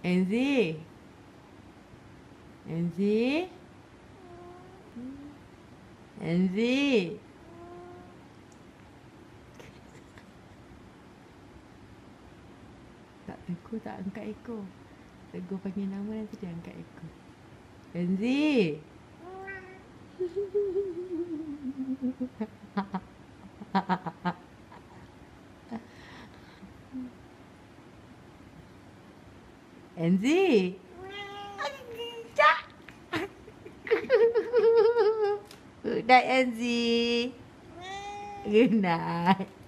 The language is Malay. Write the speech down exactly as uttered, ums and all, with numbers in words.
Enzi. Enzi. Enzi. Tak tegur, tak angkat ekor. Tegur panggil nama nanti dia angkat ekor. Enzi. Enzi. Good night, Enzi. Good night.